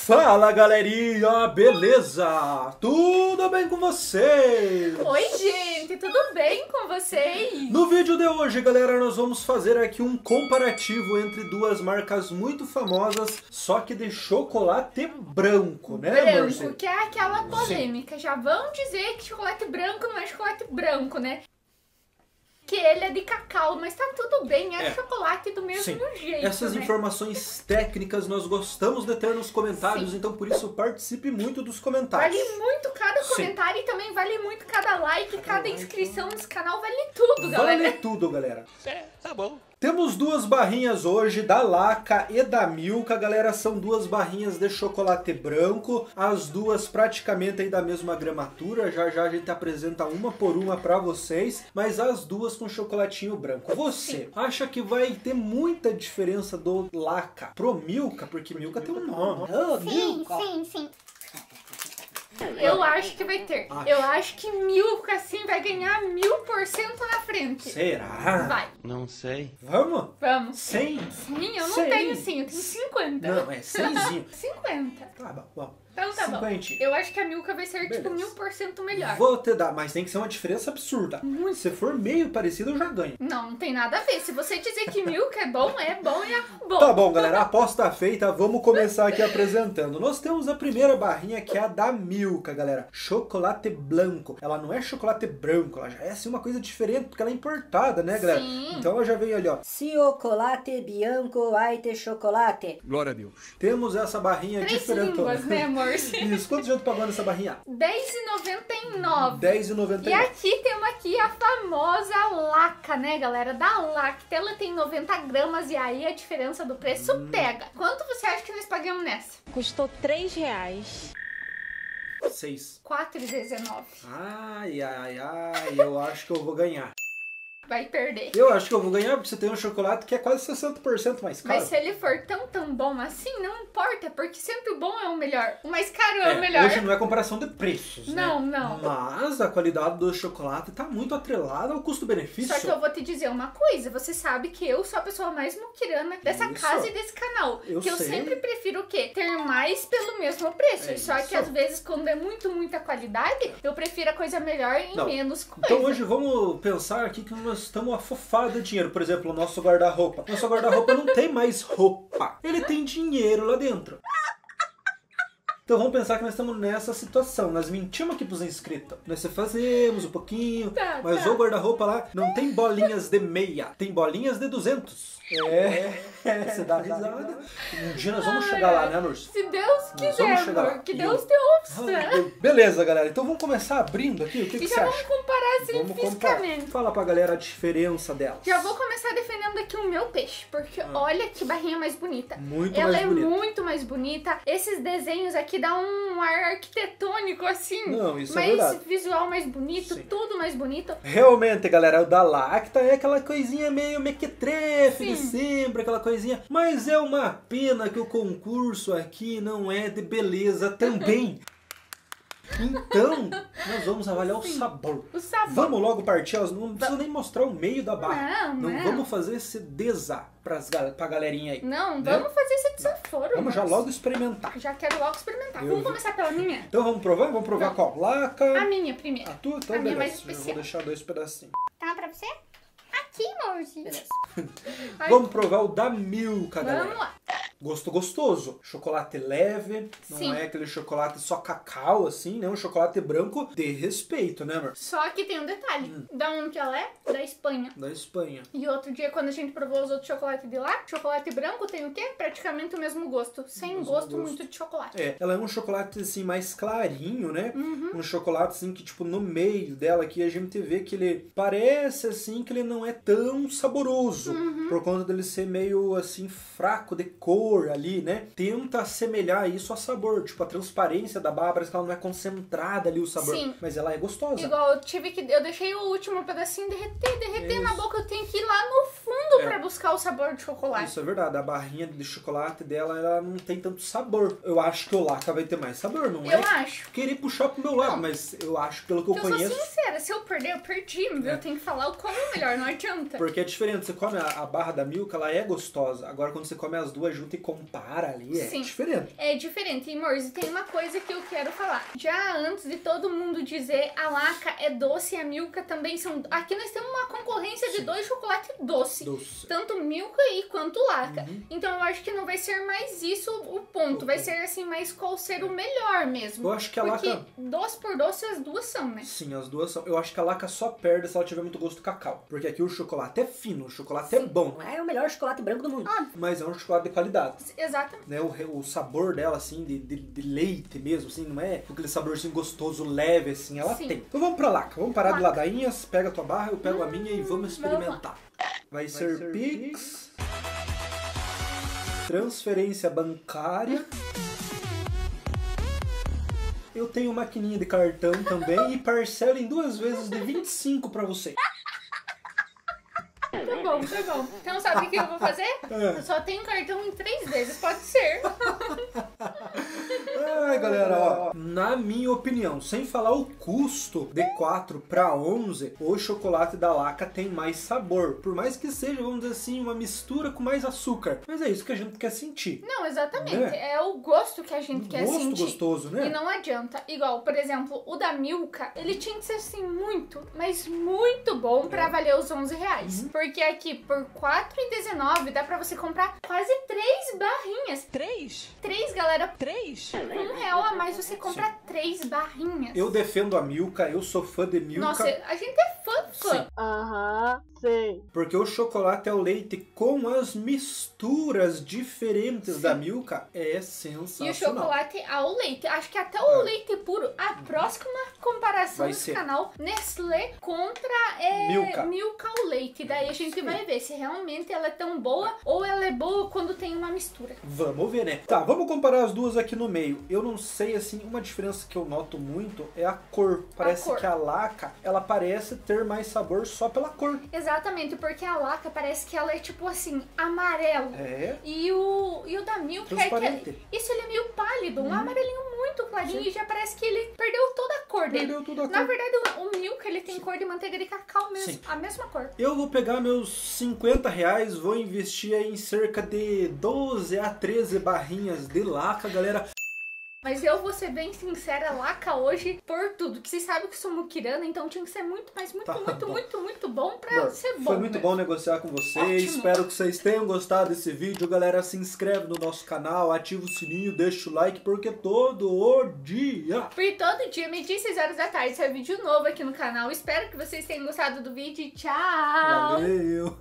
Fala galerinha, beleza? Tudo bem com vocês? Oi gente, tudo bem com vocês? No vídeo de hoje, galera, nós vamos fazer aqui um comparativo entre duas marcas muito famosas, só que de chocolate branco, né, Branco, Marcia? que é aquela polêmica. Já vão dizer que chocolate branco não é chocolate branco, né? Que ele é de cacau, mas tá tudo bem, é chocolate do mesmo jeito. Essas informações técnicas nós gostamos de ter nos comentários, então por isso participe muito dos comentários. Vale muito cada comentário e também vale muito cada like, cada inscrição nesse canal, vale tudo, galera. Vale tudo, galera. Tá bom. Temos duas barrinhas hoje, da Laca e da Milka, galera, são duas barrinhas de chocolate branco, as duas praticamente aí da mesma gramatura, já já a gente apresenta uma por uma pra vocês, mas as duas com chocolatinho branco. Você acha que vai ter muita diferença do Laca pro Milka? Porque Milka tem um nome. Sim. Eu acho que vai ter. Eu acho que Milka, assim, vai ganhar 1000% na frente. Será? Vai. Não sei. Vamos? Vamos. 100? Sim, eu não 100. tenho 100, eu tenho 50. Não, é 100zinho. 50. Tá bom, vamos. Então tá 50. bom. Eu acho que a Milka vai ser tipo Beleza. 1000% melhor. Vou te dar, mas tem que ser uma diferença absurda. Se for meio parecido, eu já ganho. Não tem nada a ver. Se você dizer que Milka é bom e é bom. Tá bom, galera, a aposta feita, vamos começar aqui apresentando. Nós temos a primeira barrinha, que é a da Milka, galera. Chocolate branco. Ela não é chocolate branco, ela já é assim uma coisa diferente, porque ela é importada, né, galera? Sim. Então ela já veio ali, ó. Chocolate bianco, vai ter chocolate. Glória a Deus. Temos essa barrinha 3 diferentona. línguas, né, amor? Isso, quanto já tu pagou nessa barrinha? R$10,99. R$10,99. E aqui temos aqui a famosa Laca, né, galera? Da Lacta. Ela tem 90 gramas e aí a diferença do preço pega. Quanto você acha que nós pagamos nessa? Custou R$3. 6. R$4,19. Ai, eu acho que eu vou ganhar. Vai perder. Eu acho que eu vou ganhar, porque você tem um chocolate que é quase 60% mais caro. Mas se ele for tão bom assim, não importa, porque sempre o bom é o melhor. O mais caro é o melhor. Hoje não é comparação de preços, né? Não. Mas a qualidade do chocolate tá muito atrelada ao custo-benefício. Só que eu vou te dizer uma coisa, você sabe que eu sou a pessoa mais muquirana dessa Isso. casa e desse canal. Eu que eu sei. sempre prefiro o quê? Ter mais pelo mesmo preço. É Só isso. que às vezes, quando é muita qualidade, eu prefiro a coisa melhor em Não. menos coisa. Então hoje vamos pensar aqui que nós estamos afofados de dinheiro. Por exemplo, o nosso guarda-roupa. Nosso guarda-roupa não tem mais roupa. Ele tem dinheiro lá dentro. Então vamos pensar que nós estamos nessa situação. Nós mentimos aqui pros inscritos. Nós fazemos um pouquinho, mas o guarda-roupa lá não tem bolinhas de meia, tem bolinhas de 200. Você dá risada. Um dia nós vamos chegar lá, né, amor? Se Deus quiser, vamos chegar lá. amor, que E Deus eu- te ouça. Beleza, galera. Então vamos começar abrindo aqui. O que E você já vamos acha? comparar assim Vamos comparar. fisicamente. Fala pra galera a diferença delas. Já vou começar defendendo aqui o meu peixe, porque olha que barrinha mais bonita. Muito Ela mais é bonita. muito mais bonita. Esses desenhos aqui dão um ar arquitetônico assim. Não, isso é mais verdade. visual mais bonito, Sim. tudo mais bonito. Realmente, galera, o da Lacta é aquela coisinha meio mequetrefe de sempre, aquela coisinha. Mas é uma pena que o concurso aqui não é de beleza também. Então, nós vamos avaliar o sabor. O sabor. Vamos logo partir, ó, não precisa nem mostrar o meio da barra. Não. Vamos fazer esse desar pra galerinha aí. Não, né? vamos fazer esse desaforo. Vamos já moço. logo experimentar. Já quero logo experimentar. Eu Vamos vi. começar pela minha? Então vamos provar? Vamos provar qual? Laca. A minha primeiro. A tua? Então A minha beleza. mais Eu vou especial. deixar 2 pedacinhos. Tá pra você? Aqui, moji. Ai, Vamos provar o da Milka, galera. Vamos lá. Gosto gostoso. Chocolate leve, não Sim. é aquele chocolate só cacau, assim, né? Um chocolate branco de respeito, né, amor? Só que tem um detalhe. Da onde que ela é? Da Espanha. Da Espanha. E outro dia, quando a gente provou os outros chocolates de lá, chocolate branco tem o quê? Praticamente o mesmo gosto. Sem Mesmo gosto gosto. muito de chocolate. É, ela é um chocolate, assim, mais clarinho, né? Uhum. Um chocolate, assim, que, tipo, no meio dela aqui a gente vê que ele parece, assim, que ele não é tão saboroso. Uhum. Por conta dele ser meio, assim, fraco de cor ali, né? Tenta assemelhar isso a sabor. Tipo, a transparência da barra, parece que ela não é concentrada ali o sabor. Sim. Mas ela é gostosa. Igual eu deixei o último pedacinho derreter na boca. Eu tenho que ir lá no fundo tudo pra buscar o sabor de chocolate. Isso é verdade, a barrinha de chocolate dela, ela não tem tanto sabor. Eu acho que o Laca vai ter mais sabor, não é? Eu acho. Querer puxar pro meu lado, Não. mas eu acho, pelo que eu Eu conheço... sou sincera, se eu perder, eu perdi, viu? Eu tenho que falar o qual é o melhor, não adianta. Porque é diferente, você come a barra da Milka, ela é gostosa. Agora quando você come as duas juntas e compara ali, é Sim. diferente. É diferente. E, Morzi, tem uma coisa que eu quero falar. Já antes de todo mundo dizer a Laca é doce e a Milka também são... Aqui nós temos uma concorrência de 2 chocolates doce. Doce. Tanto Milka quanto Laca. Então eu acho que não vai ser mais isso o ponto. Vai ser assim, mais qual ser o melhor mesmo. Eu acho que a Porque Laca... doce por doce as duas são, né? Sim, as duas são. Eu acho que a Laca só perde se ela tiver muito gosto de cacau. Porque aqui o chocolate é fino, o chocolate é bom. Não é o melhor chocolate branco do mundo. Mas é um chocolate de qualidade. Exatamente. Né, o sabor dela, assim, de leite mesmo, assim, não é aquele saborzinho gostoso, leve, assim, ela Sim. tem. Então vamos pra Laca, vamos parar de Laca. ladainhas, pega a tua barra, eu pego a minha e vamos vamos lá. experimentar. Vai ser Pix, transferência bancária. Eu tenho maquininha de cartão também e parcelo em 2 vezes de 25 pra você. Tá bom, tá bom. Então sabe o que eu vou fazer? Eu só tenho cartão em 3 vezes, pode ser. Ai, galera, ó, na minha opinião, sem falar o custo de 4 para 11, o chocolate da Laca tem mais sabor. Por mais que seja, vamos dizer assim, uma mistura com mais açúcar. Mas é isso que a gente quer sentir. Não, exatamente. Né? É o gosto que a gente quer Gosto sentir. gostoso, né? E não adianta. Igual, por exemplo, o da Milka, ele tinha que ser assim muito, mas muito bom pra valer os 11 reais. Porque aqui, por R$4,19, dá pra você comprar quase 3 barrinhas. 3, galera. 1 real a mais você compra 3 barrinhas. Eu defendo a Milka, eu sou fã de Milka. Nossa, a gente é fã. Aham, sei. Porque o chocolate ao leite com as misturas diferentes da Milka é E sensacional. o chocolate ao leite. Acho que até o leite puro. A próxima comparação Vai desse ser. canal, Nestlé contra Milka ao leite. Daí a gente vai ver se realmente ela é tão boa ou ela é boa quando tem uma mistura. Vamos ver, né? Tá, vamos comparar as duas aqui no meio. Eu não sei, assim, uma diferença que eu noto muito é a cor. Parece cor. que a Laca, ela parece ter mais sabor só pela cor. Exatamente, porque a Laca parece que ela é tipo assim, amarelo. É. E o da Milka é Transparente. que isso, ele é meio pálido, um amarelinho muito clarinho e já parece que ele perdeu toda a cor dele. Perdeu toda a Na cor. verdade, o Milka, ele tem cor de manteiga de cacau mesmo, Sim. a mesma cor. Eu vou pegar meus 50 reais, vou investir aí em cerca de 12 a 13 barrinhas de Laca, galera. Mas eu vou ser bem sincera, Laca hoje, por tudo. Que vocês sabem que sou muquirana, então tinha que ser muito, mas muito, Tá muito, bom. muito, muito bom pra Bom, ser bom. foi muito mesmo. bom negociar com vocês. Ótimo. Espero que vocês tenham gostado desse vídeo. Galera, se inscreve no nosso canal, ativa o sininho, deixa o like, porque todo o dia... Porque todo dia, meio-dia e 6 horas da tarde, sai vídeo novo aqui no canal. Espero que vocês tenham gostado do vídeo. Tchau! Valeu!